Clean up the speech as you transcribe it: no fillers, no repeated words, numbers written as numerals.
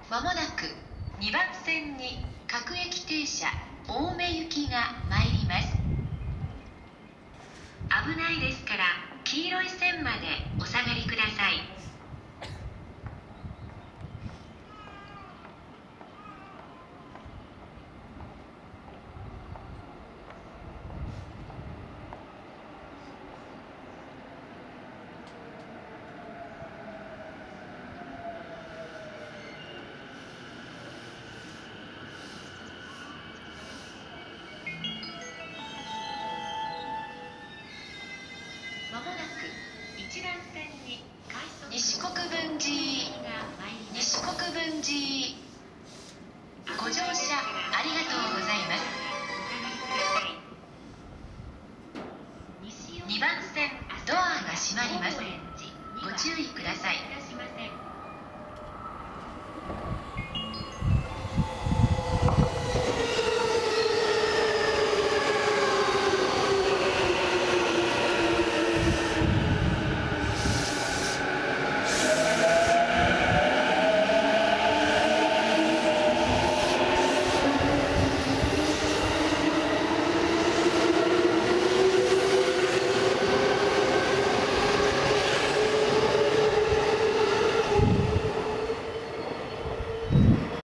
まもなく2番線に各駅停車青梅行きが参ります。危ないですから黄色い線までお下がりください。まもなく1番線に西国分寺ご乗車ありがとうございます。2番線ドアが閉まります。ご注意ください。